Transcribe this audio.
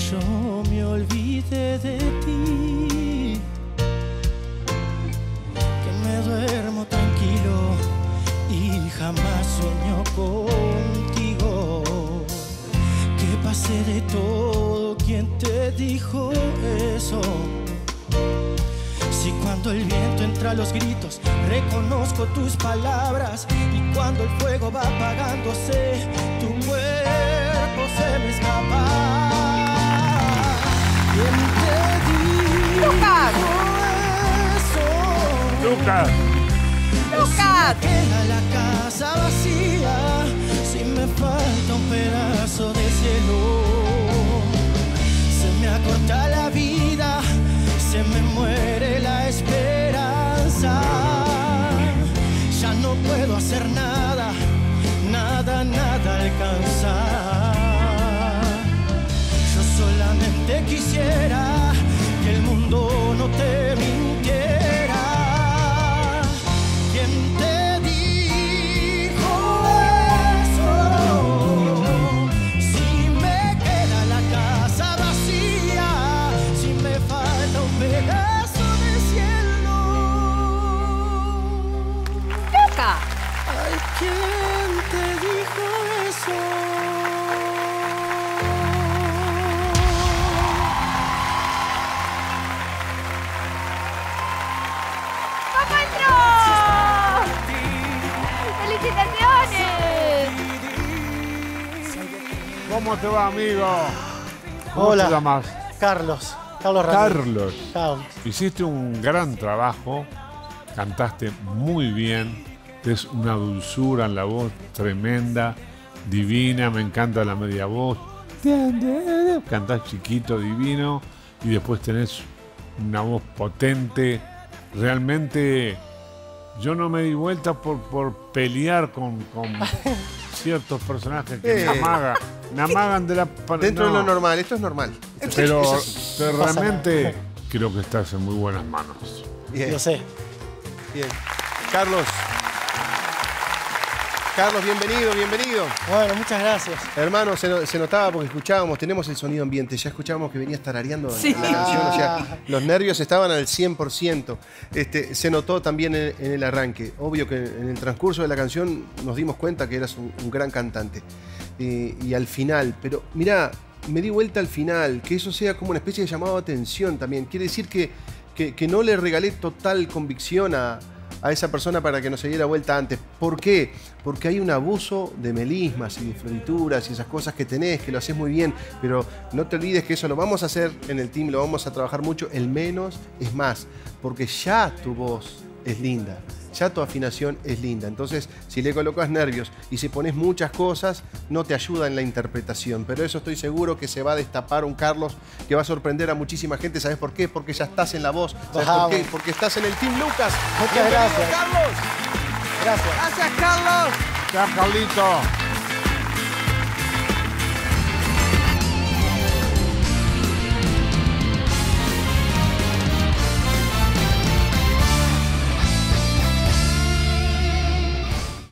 yo me olvide de ti, que me duermo tranquilo y jamás sueño contigo, que pasé de todo. ¿Quién te dijo eso? Si cuando el viento entra a los gritos reconozco tus palabras, y cuando el fuego va apagándose tu cuerpo se me escapa. ¿Quién te dijo eso? ¡Lucas! ¡Lucas! Si me queda la casa vacía, si me falta un pedazo de cielo, se me acorta la vida, se me muere la esperanza. Ya no puedo hacer nada, nada, nada alcanza. Yo solamente quisiera que el mundo no te mintiera. ¿Quién te dijo eso? Si me queda la casa vacía, si me falta un pedazo de cielo. ¡Luca! Ay, ¿quién te dijo eso? ¡Maestro! ¡Felicitaciones! ¿Cómo te va, amigo? ¿Cómo Hola. te llamas? Carlos Ramírez. Carlos. Hiciste un gran trabajo, cantaste muy bien, es una dulzura en la voz tremenda, divina, me encanta la media voz. Cantás chiquito, divino, y después tenés una voz potente. Realmente yo no me di vuelta por pelear con ciertos personajes que me amagan de la... Dentro de no. lo normal, esto es normal. Pero realmente creo que estás en muy buenas manos. Bien, Yo sé. bien. Carlos, bienvenido. Bueno, muchas gracias. Hermano, se notaba porque escuchábamos, tenemos el sonido ambiente, ya escuchábamos que venías tarareando la canción, o sea, los nervios estaban al 100%. Se notó también en el arranque. Obvio que en el transcurso de la canción nos dimos cuenta que eras un gran cantante. Y al final, pero mirá, me di vuelta al final, que eso sea como una especie de llamado de atención también. Quiere decir que no le regalé total convicción a esa persona para que no se diera vuelta antes. ¿Por qué? Porque hay un abuso de melismas y de florituras y esas cosas que tenés, que lo haces muy bien, pero no te olvides que eso lo vamos a hacer en el team, lo vamos a trabajar mucho. El menos es más, porque ya tu voz es linda, ya tu afinación es linda. Entonces, si le colocas nervios y si pones muchas cosas, no te ayuda en la interpretación. Pero eso estoy seguro que se va a destapar un Carlos que va a sorprender a muchísima gente. ¿Sabes por qué? Porque ya estás en la voz. ¿Sabes por qué? Porque estás en el Team Lucas. Muchas gracias. Carlos. Gracias. Gracias, Carlos. Ya, Carlito.